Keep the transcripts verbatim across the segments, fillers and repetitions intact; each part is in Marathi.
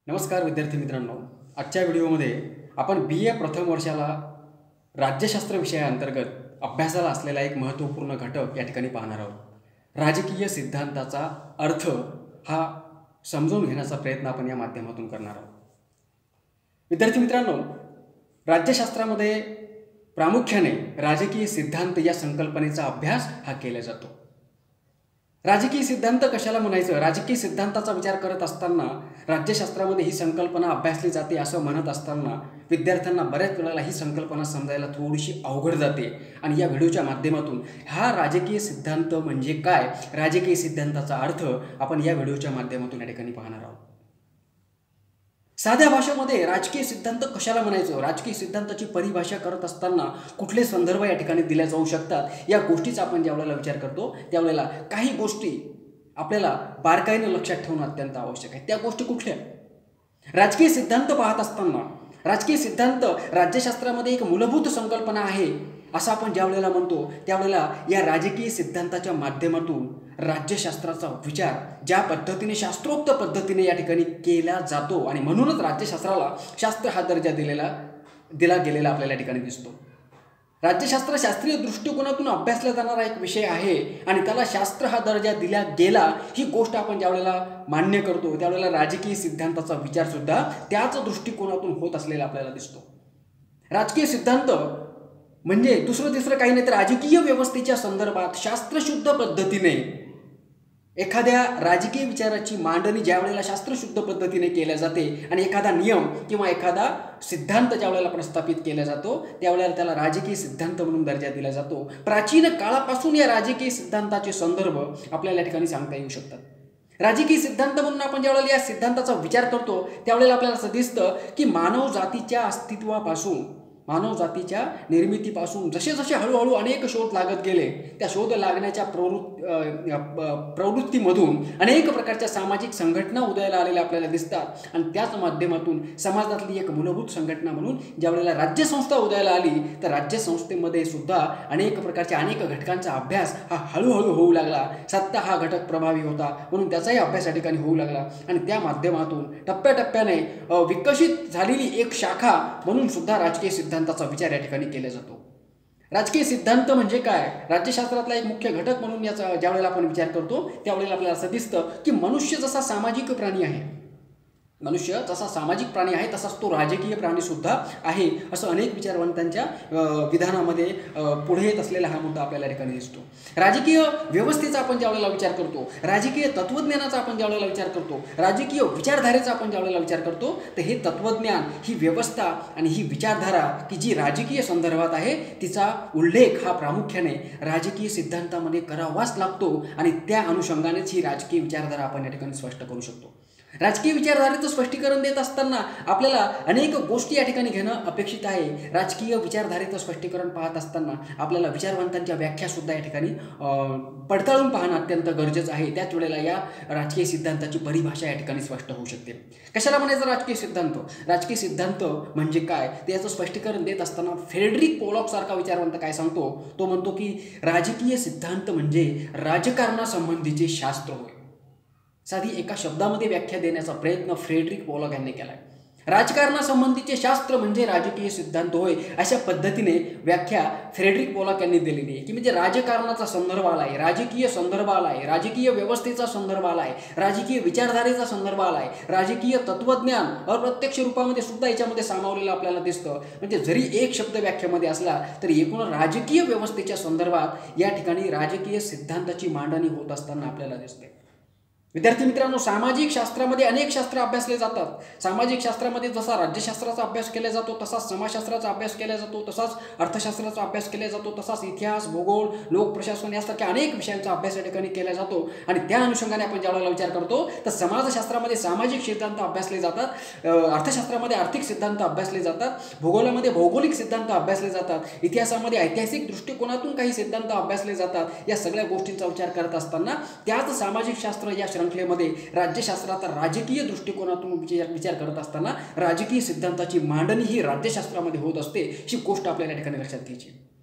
नमस्कार विद्यार्थी मित्रांनो, आजच्या व्हिडिओमध्ये आपण बी ए प्रथम वर्षाला राज्यशास्त्र विषयाअंतर्गत अभ्यासाला असलेला एक महत्त्वपूर्ण घटक या ठिकाणी पाहणार आहोत। राजकीय सिद्धांताचा अर्थ हा समजून घेण्याचा प्रयत्न आपण या माध्यमातून करणार आहोत। विद्यार्थी मित्रांनो, राज्यशास्त्रामध्ये प्रामुख्याने राजकीय सिद्धांत या संकल्पनेचा अभ्यास हा केला जातो। राजकीय सिद्धांत कशाला म्हणायचं? राजकीय सिद्धांताचा विचार करत असताना राज्यशास्त्रामध्ये ही संकल्पना अभ्यासली जाते असं म्हणत असताना विद्यार्थ्यांना बऱ्याच वेळेला ही संकल्पना समजायला थोडीशी अवघड जाते आणि या व्हिडिओच्या माध्यमातून हा राजकीय सिद्धांत म्हणजे काय, राजकीय सिद्धांताचा अर्थ आपण या व्हिडिओच्या माध्यमातून या ठिकाणी पाहणार आहोत। साध्या भाषेमध्ये राजकीय सिद्धांत कशाला म्हणायचं, राजकीय सिद्धांताची परिभाषा करत असताना कुठले संदर्भ या ठिकाणी दिले जाऊ शकतात, या गोष्टीचा आपण ज्यावेळेला विचार करतो त्यावेळेला काही गोष्टी आपल्याला बारकाईने लक्षात ठेवणं अत्यंत आवश्यक आहे। त्या गोष्टी कुठल्या? राजकीय सिद्धांत पाहत असताना राजकीय सिद्धांत राज्यशास्त्रामध्ये एक मूलभूत संकल्पना आहे असं आपण ज्यावेळेला म्हणतो त्यावेळेला या राजकीय सिद्धांताच्या माध्यमातून राज्यशास्त्राचा विचार ज्या पद्धतीने शास्त्रोक्त पद्धतीने या ठिकाणी केला जातो आणि म्हणूनच राज्यशास्त्राला शास्त्र हा दर्जा दिलेला दिला गेलेला आपल्याला या ठिकाणी दिसतो। राज्यशास्त्र शास्त्रीय दृष्टिकोनातून अभ्यासला जाणारा एक विषय आहे आणि त्याला शास्त्र हा दर्जा दिला गेला ही गोष्ट आपण ज्यावेळेला मान्य करतो त्यावेळेला राजकीय सिद्धांताचा विचार सुद्धा त्याच दृष्टिकोनातून होत असलेला आपल्याला दिसतो। राजकीय सिद्धांत म्हणजे दुसरं तिसरं काही नाही तर राजकीय व्यवस्थेच्या संदर्भात शास्त्रशुद्ध पद्धतीने एखाद्या राजकीय विचाराची मांडणी ज्या वेळेला शास्त्रशुद्ध पद्धतीने केल्या जाते आणि एखादा नियम किंवा एखादा सिद्धांत ज्या वेळेला प्रस्थापित केला जातो त्यावेळेला त्याला राजकीय सिद्धांत म्हणून दर्जा दिला जातो। प्राचीन काळापासून या राजकीय सिद्धांताचे संदर्भ आपल्याला या ठिकाणी सांगता येऊ शकतात। राजकीय सिद्धांत म्हणून आपण ज्यावेळेला या सिद्धांताचा विचार करतो त्यावेळेला आपल्याला असं दिसतं की मानव जातीच्या अस्तित्वापासून मानव जातीच्या निर्मितीपासून जसे जसे हळूहळू अनेक शोध लागत गेले त्या शोध लागण्याच्या प्रवृत्ती प्रवृत्तीमधून अनेक प्रकारच्या सामाजिक संघटना उदयाला आलेल्या आपल्याला दिसतात आणि त्याच माध्यमातून समाजातली एक मूलभूत संघटना म्हणून ज्यावेळेला राज्यसंस्था उदयाला आली तर राज्यसंस्थेमध्ये सुद्धा अनेक प्रकारच्या अनेक घटकांचा अभ्यास हा हळूहळू होऊ लागला। सत्ता हा घटक प्रभावी होता म्हणून त्याचाही अभ्यास या ठिकाणी होऊ लागला आणि त्या माध्यमातून टप्प्याटप्प्याने विकसित झालेली एक शाखा म्हणून सुद्धा राजकीय सिद्धांताचा विचार या ठिकाणी केला जातो। राजकीय सिद्धांत म्हणजे काय? राज्यशास्त्रातला एक मुख्य घटक म्हणून याचा ज्यावेळेला आपण विचार करतो त्यावेळेला आपल्याला असं दिसतं की मनुष्य जसा सामाजिक प्राणी आहे मनुष्य जसा सामाजिक प्राणी आहे तसाच तो राजकीय प्राणी सुद्धा आहे असं अनेक विचारवंतांच्या विधानामध्ये पुढे येत असलेला हा मुद्दा आपल्याला ठिकाणी दिसतो। राजकीय व्यवस्थेचा आपण ज्यावेळेला विचार करतो, राजकीय तत्वज्ञानाचा आपण ज्यावेळेला विचार करतो, राजकीय विचारधारेचा आपण ज्यावेळेला विचार करतो तर हे तत्वज्ञान, ही व्यवस्था आणि ही विचारधारा की जी राजकीय संदर्भात आहे तिचा उल्लेख हा प्रामुख्याने राजकीय सिद्धांतामध्ये करावाच लागतो आणि त्या अनुषंगानेच ही राजकीय विचारधारा आपण या ठिकाणी स्पष्ट करू शकतो। राजकीय विचारधारेचं स्पष्टीकरण देत असताना आपल्याला अनेक गोष्टी या ठिकाणी घेणं अपेक्षित आहे। राजकीय विचारधारेचं स्पष्टीकरण पाहत असताना आपल्याला विचारवंतांच्या व्याख्यासुद्धा या ठिकाणी पडताळून पाहणं अत्यंत गरजेचं आहे। त्याच वेळेला या राजकीय सिद्धांताची परिभाषा या ठिकाणी स्पष्ट होऊ शकते। कशाला म्हणायचं राजकीय सिद्धांत? राजकीय सिद्धांत म्हणजे काय ते याचं स्पष्टीकरण देत असताना फ्रेडरिक पोलॉक सारखा विचारवंत काय सांगतो? तो म्हणतो की राजकीय सिद्धांत म्हणजे राजकारणासंबंधीचे शास्त्र होय। साधी एका शब्दामध्ये व्याख्या देण्याचा प्रयत्न फ्रेडरिक पोलॉक यांनी केलाय। राजकारणासंबंधीचे शास्त्र म्हणजे राजकीय सिद्धांत होय अशा पद्धतीने व्याख्या फ्रेडरिक पोलॉक यांनी दिलेली आहे की म्हणजे राजकारणाचा संदर्भ आलाय, राजकीय संदर्भ आलाय, राजकीय व्यवस्थेचा संदर्भ आलाय, राजकीय विचारधारेचा संदर्भ आलाय, राजकीय तत्वज्ञान अप्रत्यक्ष रूपामध्ये सुद्धा याच्यामध्ये सामावलेलं आपल्याला दिसतं। म्हणजे जरी एक शब्द व्याख्यामध्ये असला तरी एकूण राजकीय व्यवस्थेच्या संदर्भात या ठिकाणी राजकीय सिद्धांताची मांडणी होत असताना आपल्याला दिसते। विद्यार्थी मित्रांनो, सामाजिक शास्त्रामध्ये अनेक शास्त्र अभ्यासले जातात। सामाजिक शास्त्रामध्ये जसा राज्यशास्त्राचा अभ्यास केला जातो तसाच समाजशास्त्राचा अभ्यास केला जातो, तसाच अर्थशास्त्राचा अभ्यास केला जातो, तसाच इतिहास, भूगोल, लोकप्रशासन यासारख्या अनेक विषयांचा अभ्यास या ठिकाणी केला जातो आणि त्या अनुषंगाने आपण ज्यावेळेला विचार करतो तर समाजशास्त्रामध्ये सामाजिक सिद्धांत अभ्यासले जातात, अर्थशास्त्रामध्ये आर्थिक सिद्धांत अभ्यासले जातात, भूगोलामध्ये भौगोलिक सिद्धांत अभ्यासले जातात, इतिहासामध्ये ऐतिहासिक दृष्टिकोनातून काही सिद्धांत अभ्यासले जातात। या सगळ्या गोष्टींचा विचार करत असताना त्याच सामाजिक शास्त्र या श्रृंखलेमध्ये राज्यशास्त्राचा राजकीय दृष्टिकोनातून विचार करत असताना राजकीय सिद्धांताची मांडणी ही राज्यशास्त्रामध्ये होत असते ही गोष्ट आपल्याला या ठिकाणी लक्षात घ्यायची।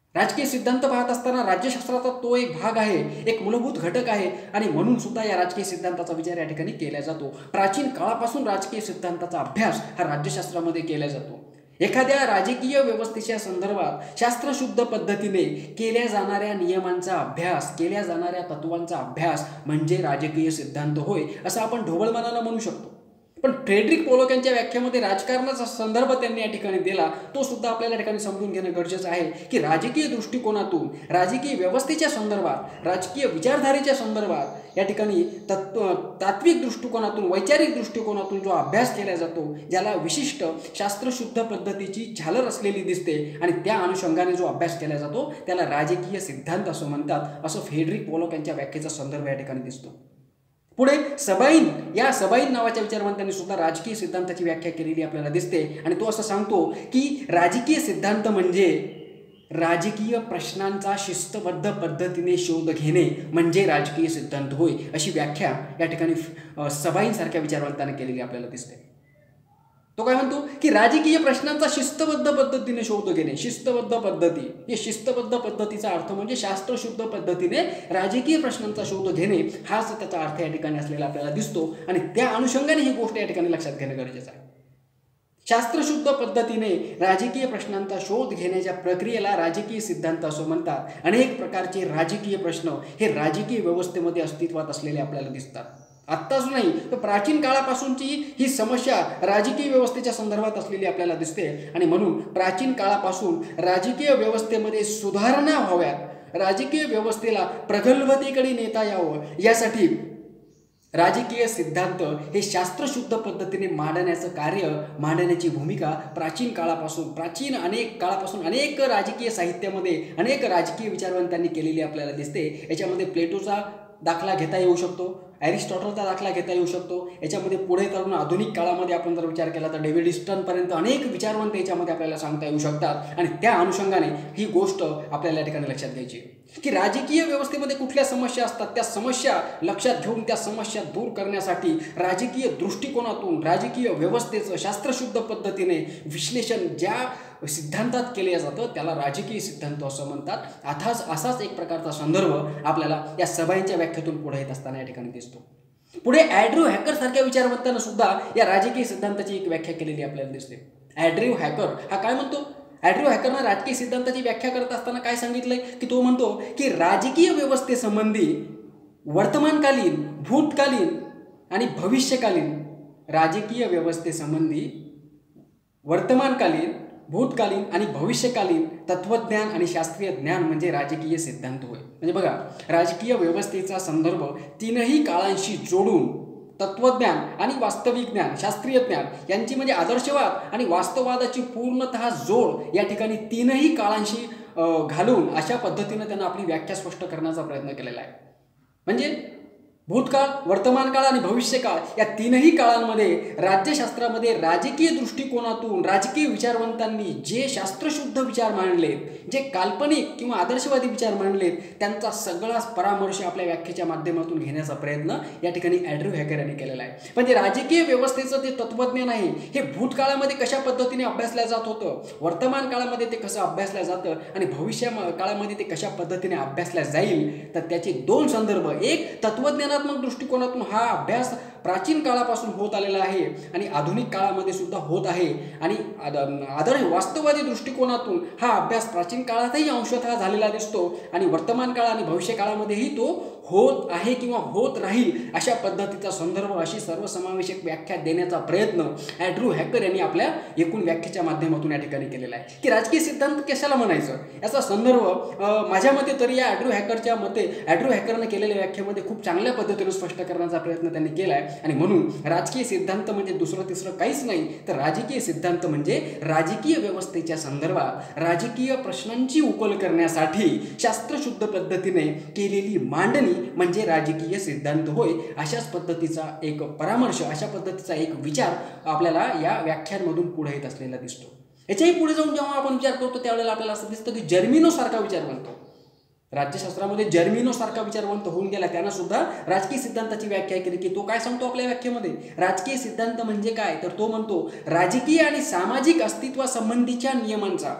राजकीय सिद्धांत पाहत असताना राज्यशास्त्राचा तो एक भाग आहे, एक मूलभूत घटक आहे आणि म्हणून सुद्धा या राजकीय सिद्धांताचा विचार या ठिकाणी केला जातो. प्राचीन काळापासून राजकीय सिद्धांताचा अभ्यास हा राज्यशास्त्रामध्ये केला जातो. एखाद्या राजकीय व्यवस्थेच्या संदर्भात शास्त्रशुद्ध पद्धतीने केल्या जाणाऱ्या नियमांचा अभ्यास, केल्या जाणाऱ्या तत्वांचा अभ्यास म्हणजे राजकीय सिद्धांत होय, असं आपण ढोबळमानानं म्हणू शकतो. पण फ्रेडरिक पोलोक यांच्या व्याख्यामध्ये राजकारणाचा संदर्भ त्यांनी या ठिकाणी दिला, तो सुद्धा आपल्याला ठिकाणी समजून घेणं गरजेचं आहे की राजकीय दृष्टिकोनातून, राजकीय व्यवस्थेच्या संदर्भात, राजकीय विचारधारेच्या संदर्भात या ठिकाणी तत्व तात्विक दृष्टिकोनातून, वैचारिक दृष्टिकोनातून जो अभ्यास केला जातो, ज्याला विशिष्ट शास्त्रशुद्ध पद्धतीची झालर असलेली दिसते आणि त्या अनुषंगाने जो अभ्यास केला जातो त्याला राजकीय सिद्धांत असं म्हणतात, असं फ्रेडरिक पोलोक यांच्या व्याख्येचा संदर्भ या ठिकाणी दिसतो. पुढे सबाइन या सबाइन नावाच्या विचारवंतांनी सुद्धा राजकीय सिद्धांताची व्याख्या केलेली आपल्याला दिसते आणि तो असं सांगतो की राजकीय सिद्धांत म्हणजे राजकीय प्रश्नांचा शिस्तबद्ध पद्धतीने शोध घेणे म्हणजे राजकीय सिद्धांत होय, अशी व्याख्या या ठिकाणी सबाइन सारख्या विचारवंतांनी केलेली आपल्याला दिसते. तो काय म्हणतो की राजकीय प्रश्नांचा शिस्तबद्ध पद्धतीने शोध घेणे, शिस्तबद्ध पद्धती, हे शिस्तबद्ध पद्धतीचा अर्थ म्हणजे शास्त्रशुद्ध पद्धतीने राजकीय प्रश्नांचा शोध घेणे हाच त्याचा अर्थ या ठिकाणी असलेला आपल्याला दिसतो आणि त्या अनुषंगाने ही गोष्ट या ठिकाणी लक्षात घेणं गरजेचं आहे. शास्त्रशुद्ध पद्धतीने राजकीय प्रश्नांचा शोध घेण्याच्या प्रक्रियेला राजकीय सिद्धांत असं म्हणतात. अनेक प्रकारचे राजकीय प्रश्न हे राजकीय व्यवस्थेमध्ये अस्तित्वात असलेले आपल्याला दिसतात. आत्ताच नाही तर प्राचीन काळापासूनची ही समस्या राजकीय व्यवस्थेच्या संदर्भात असलेली आपल्याला दिसते आणि म्हणून प्राचीन काळापासून राजकीय व्यवस्थेमध्ये सुधारणा व्हाव्यात, राजकीय व्यवस्थेला प्रगल्भतेकडे नेता यावं यासाठी राजकीय सिद्धांत हे शास्त्रशुद्ध पद्धतीने मांडण्याचं कार्य, मांडण्याची भूमिका प्राचीन काळापासून, प्राचीन अनेक काळापासून अनेक राजकीय साहित्यामध्ये अनेक राजकीय विचारवंतांनी केलेली आपल्याला दिसते. याच्यामध्ये प्लेटोचा दाखला घेता येऊ शकतो, ॲरिस्टॉटलचा दाखला घेता येऊ शकतो. याच्यामध्ये पुढे तरुण आधुनिक काळामध्ये आपण जर विचार केला तर डेव्हिड ईस्टनपर्यंत अनेक विचारवंत याच्यामध्ये आपल्याला सांगता येऊ शकतात आणि त्या अनुषंगाने ही गोष्ट आपल्याला या ठिकाणी लक्षात घ्यायची की राजकीय व्यवस्थेमध्ये कुठल्या समस्या असतात, त्या समस्या लक्षात घेऊन त्या समस्या दूर करण्यासाठी राजकीय दृष्टिकोनातून राजकीय व्यवस्थेचं शास्त्रशुद्ध पद्धतीने विश्लेषण ज्या सिद्धांतात केले जातं त्याला राजकीय सिद्धांत असं म्हणतात. अथाच असाच एक प्रकारचा संदर्भ आपल्याला या सबाईंच्या व्याख्येतून पुढे येत असताना या ठिकाणी दिसतो. पुढे ॲड्र्यू हॅकर सारख्या विचारवंतांना सुद्धा या राजकीय सिद्धांताची एक व्याख्या केलेली आपल्याला दिसते. ॲड्र्यू हॅकर हा काय म्हणतो? ॲड्र्यू हॅकरनं राजकीय सिद्धांताची व्याख्या करत असताना काय सांगितलंय की तो म्हणतो की राजकीय व्यवस्थेसंबंधी वर्तमानकालीन, भूतकालीन आणि भविष्यकालीन, राजकीय व्यवस्थेसंबंधी वर्तमानकालीन, भूतकालीन आणि भविष्यकालीन तत्वज्ञान आणि शास्त्रीय ज्ञान म्हणजे राजकीय सिद्धांत होय. म्हणजे बघा, राजकीय व्यवस्थेचा संदर्भ तीनही काळांशी जोडून तत्वज्ञान आणि वास्तविक ज्ञान, शास्त्रीय ज्ञान यांची म्हणजे आदर्शवाद आणि वास्तववादाची पूर्णतः जोड या ठिकाणी तीनही काळांशी घालून अशा पद्धतीने त्यांना आपली व्याख्या स्पष्ट करण्याचा प्रयत्न केलेला आहे. म्हणजे भूतकाळ, वर्तमान काळ आणि भविष्यकाळ या तीनही काळांमध्ये राज्यशास्त्रामध्ये राजकीय दृष्टिकोनातून राजकीय विचारवंतांनी जे शास्त्रशुद्ध विचार मांडलेत, जे काल्पनिक किंवा आदर्शवादी विचार मांडलेत, त्यांचा सगळाच परामर्श आपल्या व्याख्येच्या माध्यमातून घेण्याचा प्रयत्न या ठिकाणी ॲड्र्यू हॅकर यांनी केलेला आहे. म्हणजे राजकीय व्यवस्थेचं जे तत्वज्ञान आहे हे भूतकाळामध्ये कशा पद्धतीने अभ्यासलं जात होतं, वर्तमान काळामध्ये ते कसं अभ्यासलं जातं आणि भविष्य काळामध्ये ते कशा पद्धतीने अभ्यासल्या जाईल, तर त्याचे दोन संदर्भ, एक तत्वज्ञान दृष्टिकोनातून हा अभ्यास प्राचीन काळापासून होत आलेला आहे आणि आधुनिक काळामध्ये सुद्धा होत आहे आणि आदर्श वास्तववादी दृष्टिकोनातून हा अभ्यास प्राचीन काळातही अंशतः झालेला दिसतो आणि वर्तमान काळ आणि भविष्य काळामध्येही तो होत आहे किंवा होत राहील अशा पद्धतीचा संदर्भ, अशी सर्वसमावेशक व्याख्या देण्याचा प्रयत्न ॲड्र्यू हॅकर यांनी आपल्या एकूण व्याख्येच्या माध्यमातून या ठिकाणी केलेला आहे. की राजकीय सिद्धांत कशाला म्हणायचं याचा संदर्भ माझ्या मते तरी या ॲड्र्यू हॅकरच्या मते ॲड्र्यू हॅकरने केलेल्या व्याख्येमध्ये खूप चांगल्या पद्धतीने स्पष्ट करण्याचा प्रयत्न त्यांनी केला आहे आणि म्हणून राजकीय सिद्धांत म्हणजे दुसरं तिसरं काहीच नाही, तर राजकीय सिद्धांत म्हणजे राजकीय व्यवस्थेच्या संदर्भात राजकीय प्रश्नांची उकल करण्यासाठी शास्त्रशुद्ध पद्धतीने केलेली मांडणी म्हणजे राजकीय सिद्धांत होय. अशाच पद्धतीचा एक परामर्श, अशा पद्धतीचा एक विचार आपल्याला या व्याख्यांमधून पुढे येत असलेला दिसतो. याच्याही पुढे जाऊन जेव्हा आपण विचार करतो त्यावेळेला आपल्याला असं दिसतं की जर्मिनो सारखा विचार बनतो. राज्यशास्त्रामध्ये जर्मिनो सारखा विचारवंत होऊन गेला, त्यांना सुद्धा राजकीय सिद्धांताची व्याख्या केली की तो काय सांगतो आपल्या व्याख्येमध्ये, राजकीय सिद्धांत म्हणजे काय, तर तो म्हणतो राजकीय आणि सामाजिक अस्तित्वासंबंधीच्या नियमांचा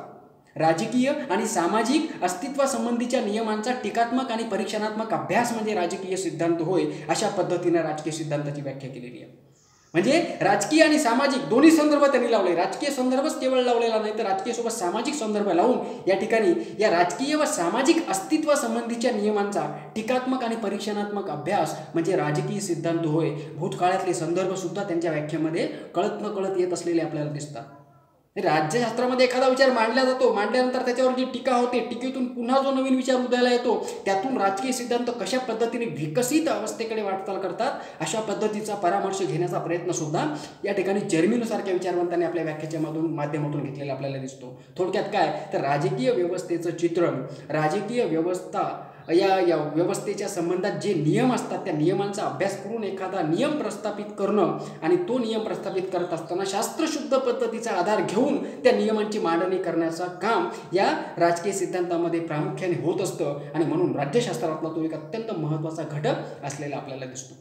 राजकीय आणि सामाजिक अस्तित्वासंबंधीच्या नियमांचा टीकात्मक आणि परीक्षणात्मक अभ्यास म्हणजे राजकीय सिद्धांत होय, अशा पद्धतीने राजकीय सिद्धांताची व्याख्या केलेली आहे. म्हणजे राजकीय आणि सामाजिक दोन्ही संदर्भ त्यांनी लावले. राजकीय संदर्भच केवळ लावलेला नाही, तर राजकीय सोबत सामाजिक संदर्भ लावून या ठिकाणी या राजकीय व सामाजिक अस्तित्वासंबंधीच्या नियमांचा टीकात्मक आणि परीक्षणात्मक अभ्यास म्हणजे राजकीय सिद्धांत होय. भूतकाळातले संदर्भ सुद्धा त्यांच्या व्याख्येमध्ये कळत न कळत येत असलेले आपल्याला दिसतात. राज्यशास्त्रामध्ये एखादा विचार मांडला जातो, मांडल्यानंतर त्याच्यावर जी टीका होते, टीकेतून पुन्हा जो नवीन विचार उदयाला येतो, त्यातून राजकीय सिद्धांत कशा पद्धतीने विकसित अवस्थेकडे वाटचाल करतात, अशा पद्धतीचा परामर्श घेण्याचा प्रयत्न सुद्धा या ठिकाणी जर्मिनो सारख्या विचारवंतांनी आपल्या व्याख्येच्या मधून माध्यमातून घेतलेला आपल्याला दिसतो. थोडक्यात काय तर राजकीय व्यवस्थेचं चित्रण, राजकीय व्यवस्था या या व्यवस्थेच्या संबंधात जे नियम असतात त्या नियमांचा अभ्यास करून एखादा नियम प्रस्थापित करणं आणि तो नियम प्रस्थापित करत असताना शास्त्रशुद्ध पद्धतीचा आधार घेऊन त्या नियमांची मांडणी करण्याचं काम या राजकीय सिद्धांतामध्ये प्रामुख्याने होत असतं आणि म्हणून राज्यशास्त्रातला तो एक अत्यंत महत्त्वाचा घटक असलेला आपल्याला दिसतो.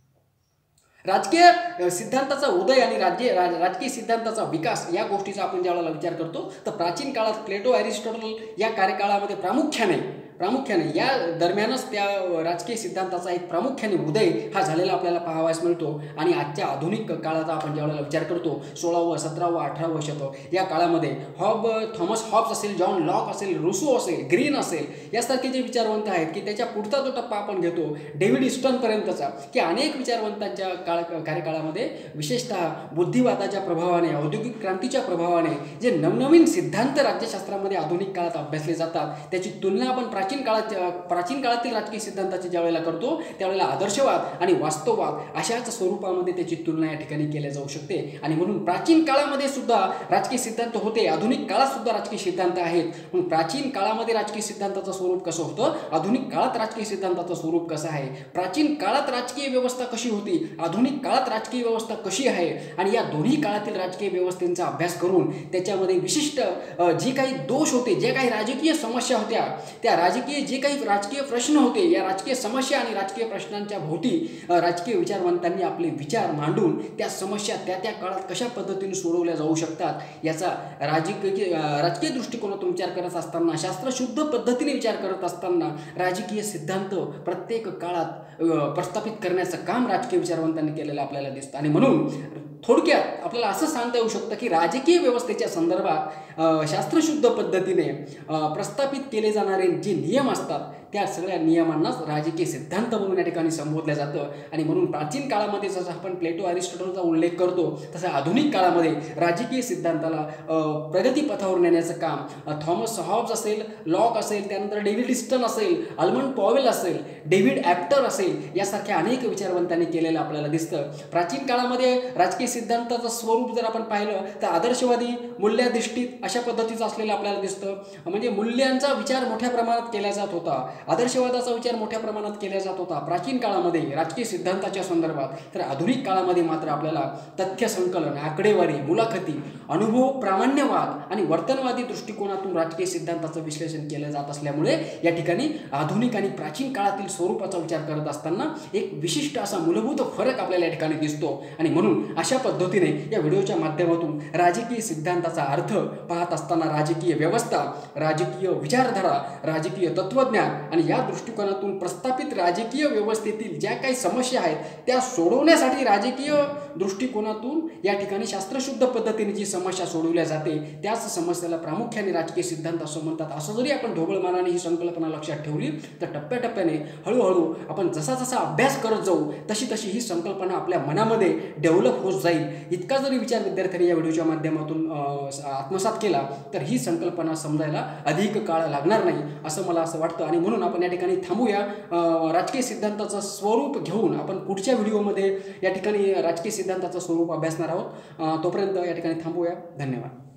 राजकीय सिद्धांताचा उदय आणि राज्य राज राजकीय सिद्धांताचा विकास या गोष्टीचा आपण ज्यावेळेला विचार करतो तर प्राचीन काळात प्लेटो, अरिस्टॉटल या कार्यकाळामध्ये प्रामुख्याने प्रामुख्याने या दरम्यानच त्या राजकीय सिद्धांताचा एक प्रामुख्याने उदय हा झालेला आपल्याला पाहावयास मिळतो. आणि आजच्या आधुनिक काळाचा आपण ज्यावेळेला विचार करतो सोळावं, सतरावं, अठरावं शतक या काळामध्ये हॉब थॉमस हॉब्स असेल, जॉन लॉक असेल, रुसो असेल, ग्रीन असेल यासारखे जे विचारवंत आहेत की त्याच्या पुढचा जो टप्पा आपण घेतो डेव्हिड इस्टनपर्यंतचा की अनेक विचारवंतांच्या काळ कार्यकाळामध्ये विशेषतः बुद्धिवादाच्या प्रभावाने, औद्योगिक क्रांतीच्या प्रभावाने जे नवनवीन सिद्धांत राज्यशास्त्रामध्ये आधुनिक काळात अभ्यासले जातात त्याची तुलना आपण प्राचीन काळात प्राचीन काळातील राजकीय सिद्धांताची ज्यावेळेला करतो त्यावेळेला आदर्शवाद आणि वास्तववाद अशाच स्वरूपामध्ये त्याची तुलना या ठिकाणी केली जाऊ शकते. आणि म्हणून प्राचीन काळामध्ये सुद्धा राजकीय सिद्धांत होते, आधुनिक काळात सुद्धा राजकीय सिद्धांत आहेत. म्हणून प्राचीन काळामध्ये राजकीय सिद्धांताचं स्वरूप कसं होतं, आधुनिक काळात राजकीय सिद्धांताचं स्वरूप कसं आहे, प्राचीन काळात राजकीय व्यवस्था कशी होती, आधुनिक काळात राजकीय व्यवस्था कशी आहे आणि या दोन्ही काळातील राजकीय व्यवस्थेचा अभ्यास करून त्याच्यामध्ये विशिष्ट जी काही दोष होते, जे काही राजकीय समस्या होत्या, त्या राजकीय जे काही राजकीय प्रश्न होते, या राजकीय समस्या आणि राजकीय प्रश्नांच्या भोवती राजकीय विचारवंतांनी आपले विचार मांडून त्या समस्या त्या त्या काळात कशा पद्धतीने सोडवल्या जाऊ शकतात याचा राजकीय राजकीय दृष्टिकोनातून विचार करत असताना, शास्त्रशुद्ध पद्धतीने विचार करत असताना राजकीय सिद्धांत प्रत्येक काळात प्रस्थापित करण्याचं काम राजकीय विचारवंतांनी केलेलं आपल्याला दिसतं. आणि म्हणून थोडक्यात आपल्याला असं सांगता येऊ शकतं की राजकीय व्यवस्थेच्या संदर्भात शास्त्रशुद्ध पद्धतीने प्रस्थापित केले जाणारे जे नियम असतात त्या सगळ्या नियमांनाच राजकीय सिद्धांत म्हणून या ठिकाणी संबोधलं जातं. आणि म्हणून प्राचीन काळामध्ये जसं आपण प्लेटो, अरिस्टॉटलचा उल्लेख करतो तसं आधुनिक काळामध्ये राजकीय सिद्धांताला प्रगतीपथावर नेण्याचं काम थॉमस हॉब्स असेल, लॉक असेल, त्यानंतर डेव्हिड इस्टन असेल, अल्मंड पॉवेल असेल, डेव्हिड ॲप्टर असेल यासारख्या अनेक विचारवंतांनी केलेलं आपल्याला दिसतं. प्राचीन काळामध्ये राजकीय सिद्धांताचं स्वरूप जर आपण पाहिलं तर आदर्शवादी, मूल्याधिष्ठित अशा पद्धतीचं असलेलं आपल्याला दिसतं. म्हणजे मूल्यांचा विचार मोठ्या प्रमाणात केला जात होता, आदर्शवादाचा विचार मोठ्या प्रमाणात केला जात होता प्राचीन काळामध्ये राजकीय सिद्धांताच्या संदर्भात. तर आधुनिक काळामध्ये मात्र आपल्याला तथ्य संकलन, आकडेवारी, मुलाखती, अनुभव, प्रामाण्यवाद आणि वर्तनवादी दृष्टिकोनातून राजकीय सिद्धांताचं विश्लेषण केलं जात असल्यामुळे या ठिकाणी आधुनिक आणि प्राचीन काळातील स्वरूपाचा विचार करत असताना एक विशिष्ट असा मूलभूत फरक आपल्याला या ठिकाणी दिसतो. आणि म्हणून अशा पद्धतीने या व्हिडिओच्या माध्यमातून राजकीय सिद्धांताचा अर्थ पाहत असताना राजकीय व्यवस्था, राजकीय विचारधारा, राजकीय तत्त्वज्ञान आणि या दृष्टिकोनातून प्रस्थापित राजकीय व्यवस्थेतील ज्या काही समस्या आहेत त्या सोडवण्यासाठी राजकीय दृष्टिकोनातून या ठिकाणी शास्त्रशुद्ध पद्धतीने जी समस्या सोडवल्या जाते त्याच समस्येला प्रामुख्याने राजकीय सिद्धांत असं म्हणतात. असं जरी आपण ढोबळमानाने ही संकल्पना लक्षात ठेवली तर टप्प्याटप्प्याने हळूहळू आपण जसा जसा अभ्यास करत जाऊ तशी तशी ही संकल्पना आपल्या मनामध्ये डेव्हलप होत जाईल. इतका जरी विचार विद्यार्थ्यांनी या व्हिडिओच्या माध्यमातून आत्मसात केला तर ही संकल्पना समजायला अधिक काळ लागणार नाही असं मला असं वाटतं. आणि म्हणून आपण या ठिकाणी थांबूया. राजकीय सिद्धांताचं स्वरूप घेऊन आपण पुढच्या व्हिडिओमध्ये या ठिकाणी राजकीय सिद्धांताचं स्वरूप अभ्यासणार आहोत. तोपर्यंत या ठिकाणी थांबूया. धन्यवाद.